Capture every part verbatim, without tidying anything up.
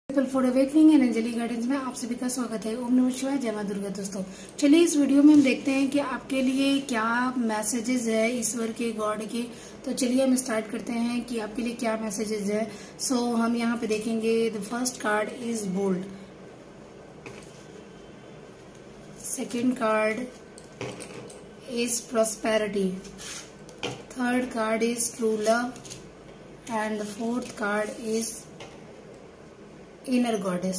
For awakening and Anjali guidance में आप सभी का स्वागत है। ओम नमः शिवाय, जय मां दुर्गा। दोस्तों चलिए इस वीडियो में हम देखते हैं कि आपके लिए क्या मैसेजेस है ईश्वर के, गॉड के। तो चलिए हम स्टार्ट करते हैं कि आपके लिए क्या मैसेजेस है। सो so, हम यहाँ पे देखेंगे the first card is bold, second card is prosperity, third card is true love and the fourth card is inner goddess.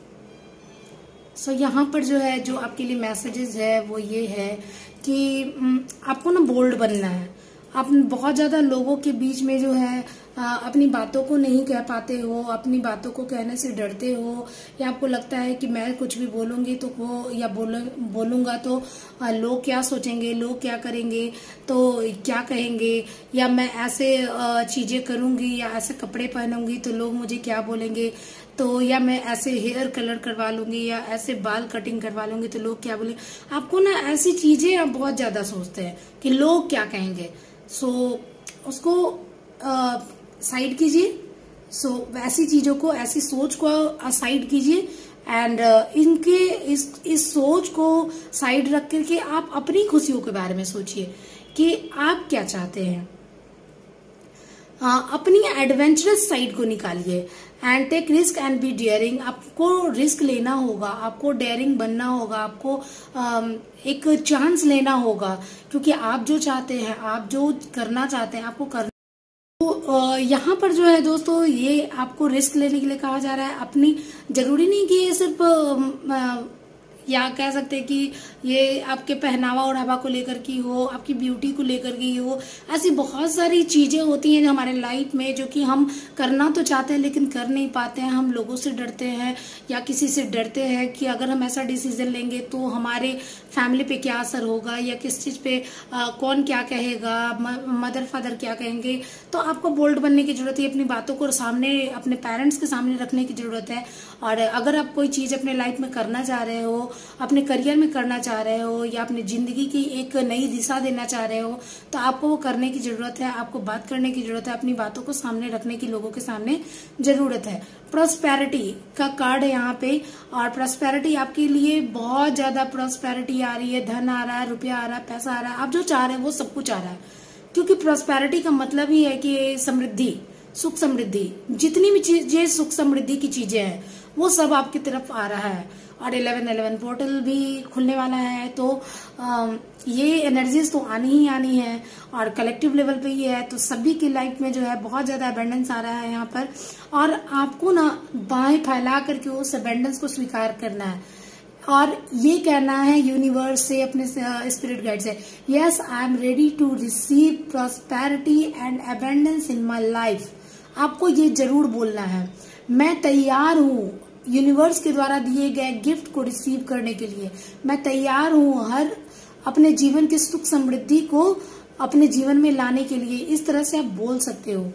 So यहाँ पर जो है जो आपके लिए मैसेजेस है वो ये है कि आपको ना बोल्ड बनना है। आप बहुत ज्यादा लोगों के बीच में जो है आ, अपनी बातों को नहीं कह पाते हो, अपनी बातों को कहने से डरते हो, या आपको लगता है कि मैं कुछ भी बोलूंगी तो वो या बोल, बोलूंगा तो आ, लोग क्या सोचेंगे, लोग क्या करेंगे, तो क्या कहेंगे, या मैं ऐसे चीजें करूंगी या ऐसे कपड़े पहनूंगी तो लोग मुझे क्या बोलेंगे, तो या मैं ऐसे हेयर कलर करवा लूंगी या ऐसे बाल कटिंग करवा लूंगी तो लोग क्या बोलेंगे। आपको ना ऐसी चीजें आप बहुत ज्यादा सोचते हैं कि लोग क्या कहेंगे। सो उसको साइड कीजिए। सो ऐसी चीजों को, ऐसी सोच को साइड कीजिए एंड इनके इस इस सोच को साइड रख करके आप अपनी खुशियों के बारे में सोचिए कि आप क्या चाहते हैं। आ, अपनी एडवेंचरस साइड को निकालिए and take risk and be daring. आपको रिस्क लेना होगा, आपको डेयरिंग बनना होगा, आपको आ, एक चांस लेना होगा, क्योंकि आप जो चाहते हैं, आप जो करना चाहते हैं आपको करना। तो यहाँ पर जो है दोस्तों, ये आपको रिस्क लेने के लिए कहा जा रहा है। अपनी जरूरी नहीं कि ये सिर्फ आ, या कह सकते हैं कि ये आपके पहनावा ओढ़ावा को लेकर की हो, आपकी ब्यूटी को लेकर की हो। ऐसी बहुत सारी चीजें होती हैं जो हमारे लाइफ में, जो कि हम करना तो चाहते हैं लेकिन कर नहीं पाते हैं। हम लोगों से डरते हैं या किसी से डरते हैं कि अगर हम ऐसा डिसीजन लेंगे तो हमारे फैमिली पे क्या असर होगा, या किस चीज पे आ, कौन क्या कहेगा, मदर फादर क्या कहेंगे। तो आपको बोल्ड बनने की जरूरत है, अपनी बातों को सामने, अपने पेरेंट्स के सामने रखने की जरूरत है। और अगर आप कोई चीज अपने लाइफ में करना चाह रहे हो, अपने करियर में करना चाह रहे हो, या अपनी जिंदगी की एक नई दिशा देना चाह रहे हो, तो आपको वो करने की जरूरत है। आपको बात करने की जरूरत है, अपनी बातों को सामने रखने की लोगों के सामने जरूरत है। प्रॉस्पेरिटी का कार्ड है यहाँ पे, और प्रॉस्पेरिटी आपके लिए बहुत ज्यादा प्रॉस्पेरिटी आ रही है। धन आ रहा है, रुपया आ रहा है, पैसा आ रहा है, आप जो चाह रहे हैं वो सब कुछ आ रहा है। क्योंकि प्रॉस्पेरिटी का मतलब ही है कि समृद्धि, सुख समृद्धि, जितनी भी चीजें सुख समृद्धि की चीजें हैं वो सब आपकी तरफ आ रहा है। और इलेवन इलेवन पोर्टल भी खुलने वाला है, तो आ, ये एनर्जीज तो आनी ही आनी है, और कलेक्टिव लेवल पे ही है। तो सभी की लाइफ में जो है बहुत ज्यादा अबेंडेंस आ रहा है यहाँ पर, और आपको ना बाहें फैला करके उस अबेंडेंस को स्वीकार करना है और ये कहना है यूनिवर्स से, अपने स्पिरिट गाइड से, yes I am ready to receive prosperity and abundance in my life. आपको ये जरूर बोलना है, मैं तैयार हूँ यूनिवर्स के द्वारा दिए गए गिफ्ट को रिसीव करने के लिए। मैं तैयार हूँ हर अपने जीवन की सुख समृद्धि को अपने जीवन में लाने के लिए। इस तरह से आप बोल सकते हो।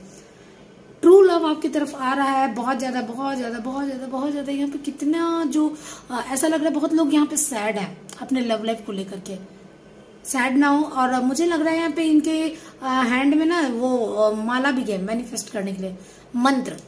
ट्रू लव आपकी तरफ आ रहा है बहुत ज्यादा, बहुत ज्यादा, बहुत ज्यादा, बहुत ज्यादा। यहाँ पे कितना जो आ, ऐसा लग रहा है बहुत लोग यहाँ पे सैड है अपने लव लाइफ को लेकर के। सैड ना हो, और मुझे लग रहा है यहाँ पे इनके हैंड में ना वो माला भी है मैनिफेस्ट करने के लिए, मंत्र।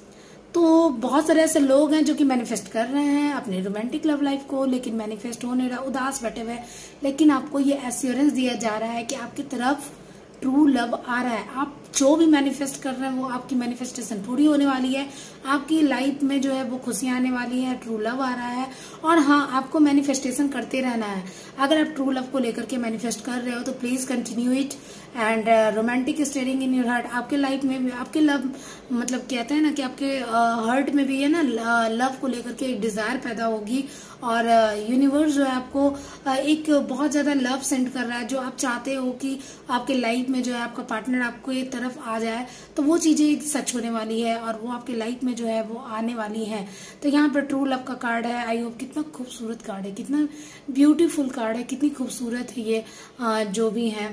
तो बहुत सारे ऐसे लोग हैं जो कि मैनिफेस्ट कर रहे हैं अपने रोमांटिक लव लाइफ को, लेकिन मैनिफेस्ट हो नहीं रहा, उदास बैठे हुए। लेकिन आपको ये एश्योरेंस दिया जा रहा है कि आपकी तरफ ट्रू लव आ रहा है। आप जो भी मैनिफेस्ट कर रहे हैं वो आपकी मैनिफेस्टेशन पूरी होने वाली है। आपकी लाइफ में जो है वो खुशियां आने वाली है, ट्रू लव आ रहा है। और हाँ, आपको मैनिफेस्टेशन करते रहना है। अगर आप ट्रू लव को लेकर के मैनिफेस्ट कर रहे हो तो please continue it and romantic stirring in your heart. आपके लाइफ में भी आपके लव, मतलब कहते हैं ना कि आपके हार्ट uh, में भी है ना लव को लेकर के एक डिजायर पैदा होगी, और यूनिवर्स uh, जो है आपको uh, एक बहुत ज्यादा लव सेंड कर रहा है। जो आप चाहते हो कि आपके लाइफ में जो है आपका पार्टनर आपको एक तरफ आ जाए, तो वो चीजें सच होने वाली है और वो आपके लाइफ में जो है वो आने वाली है। तो यहाँ पर ट्रू लव का कार्ड है। आई होप, कितना खूबसूरत कार्ड है, कितना ब्यूटीफुल कार्ड है, कितनी खूबसूरत है ये uh, जो भी है।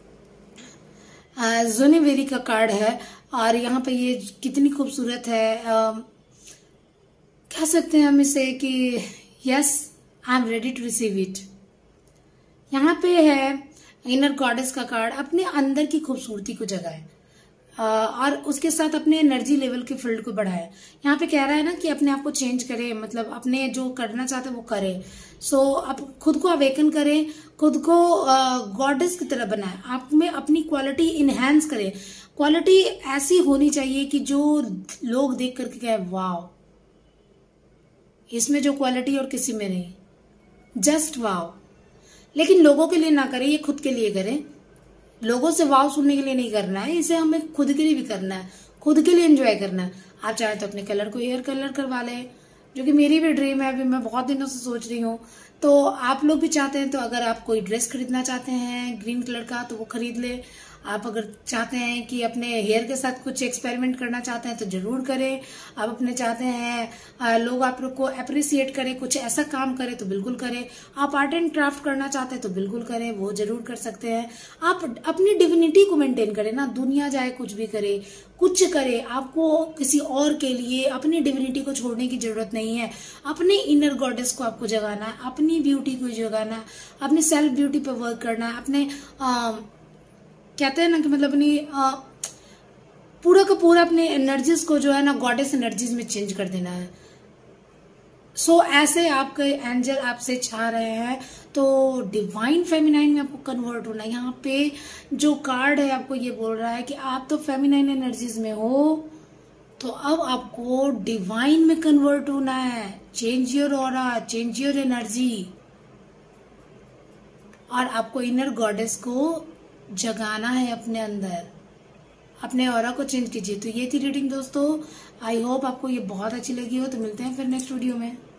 जोनेवेरी का कार्ड है, और यहाँ पे ये कितनी खूबसूरत है। आ, कह सकते हैं हम इसे कि yes I am ready to receive it. यहाँ पे है इनर गॉडेस का कार्ड, अपने अंदर की खूबसूरती को जगाए। और उसके साथ अपने एनर्जी लेवल के फील्ड को बढ़ाए। यहाँ पे कह रहा है ना कि अपने आप को चेंज करे, मतलब अपने जो करना चाहते हैं वो करे। सो so, आप खुद को अवेकन करें, खुद को गॉडेस की तरह बनाए, आप में अपनी क्वालिटी इनहेंस करें। क्वालिटी ऐसी होनी चाहिए कि जो लोग देख करके कहे वाव, इसमें जो क्वालिटी और किसी में नहीं, जस्ट वाव। लेकिन लोगों के लिए ना करें, ये खुद के लिए करें। लोगों से वाव सुनने के लिए नहीं करना है, इसे हमें खुद के लिए भी करना है, खुद के लिए एंजॉय करना है। आप चाहे तो अपने कलर को हेयर कलर करवा लें, जो कि मेरी भी ड्रीम है, अभी मैं बहुत दिनों से सोच रही हूँ। तो आप लोग भी चाहते हैं तो अगर आप कोई ड्रेस खरीदना चाहते हैं ग्रीन कलर का तो वो खरीद ले। आप अगर चाहते हैं कि अपने हेयर के साथ कुछ एक्सपेरिमेंट करना चाहते हैं तो जरूर करें। आप अपने चाहते हैं लोग आप लोग को अप्रिसिएट करें, कुछ ऐसा काम करें तो बिल्कुल करें। आप आर्ट एंड क्राफ्ट करना चाहते हैं तो बिल्कुल करें, वो जरूर कर सकते हैं। आप अपनी डिविनिटी को मेंटेन करें ना, दुनिया जाए कुछ भी करे, कुछ करे, आपको किसी और के लिए अपनी डिविनिटी को छोड़ने की जरूरत नहीं है। अपने इनर गॉडेस को आपको जगाना है, अपनी ब्यूटी को जगाना है, अपनी सेल्फ ब्यूटी पर वर्क करना है, अपने आ, कहते हैं ना कि मतलब अपनी आ, पूरा का पूरा अपने एनर्जीज को जो है ना गॉडेस एनर्जीज में चेंज कर देना है। सो so, ऐसे आपके एंजल आपसे चाह रहे हैं तो डिवाइन फेमिनाइन में आपको कन्वर्ट होना है। यहाँ पे जो कार्ड है आपको ये बोल रहा है कि आप तो फेमिनाइन एनर्जीज में हो, तो अब आपको डिवाइन में कन्वर्ट होना है। Change your aura, change your energy, और आपको इनर गॉडेस को जगाना है अपने अंदर, अपने ऑरा को चेंज कीजिए। तो ये थी रीडिंग दोस्तों, आई होप आपको ये बहुत अच्छी लगी हो। तो मिलते हैं फिर नेक्स्ट वीडियो में।